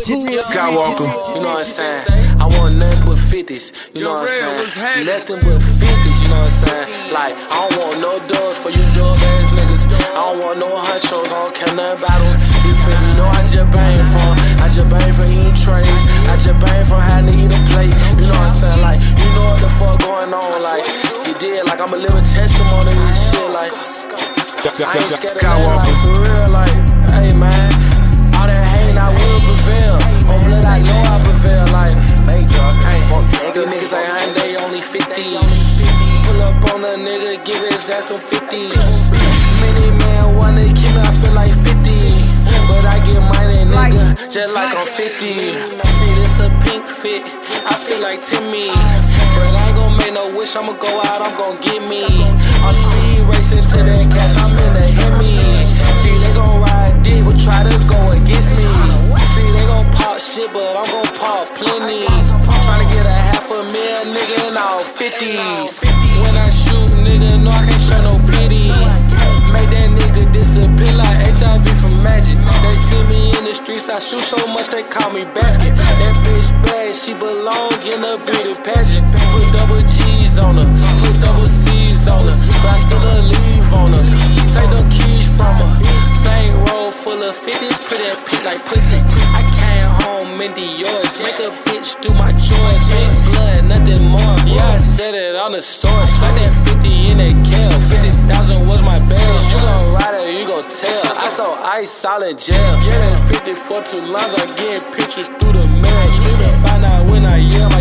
Skywalker, you know what I'm saying? I want nothing but 50's, you know what I'm saying? Nothing but 50's, you know what I'm saying? Like, I don't want no dubs for you dub ass niggas. I don't want no honchos, I don't care nothing about them. You feel me? Know I just bang from eating trays. I just bang from having to eat a plate. You know what I'm saying? Like, you know what the fuck going on? Like, you did, like, I'm a living testimony of this shit. Like, I ain't scared of that, like, for real. Like, hey man, all that hate I will prevail. On blood I know I prevail. Like, hey, these niggas ain't hunting, they only 50's. Pull up on a nigga, give his ass some 50's. Many man wanna keep me, I feel like 50's. But I get money, nigga, just like I'm 50. See, this a pink fit, I feel like Timmy. But I ain't gon' make no wish, I'ma go out, I'm gon' get me. I'm speed racing to that cash, I'm in the Hemi. See, they gon' ride dick, but try to go against me. See, they gon' pop shit, but I'm gon' pop plenty. Tryna get a $500,000, nigga, in all 50's. When I shoot, nigga, no, I can't show no pity. Make that nigga disappear like HIV from magic. They see me in the streets, I shoot so much they call me basket. That bitch bad, she belong in a beauty pageant. Put double G's on her, put double C's on her, but I still leave on her. Take the keys from her. Bank roll full of 50's, put that pit like pussy. I came home in yours, make a bitch do my chores. Make blood, nothing more. Yeah, I said it on the source. Got that 50 in that kale, 50,000 was my bail. You gon' ride it, you gon' tell. I saw ice all in jail. Yeah, that 50 for too long, I'm getting pictures through the mail. Screaming, find out when I yell.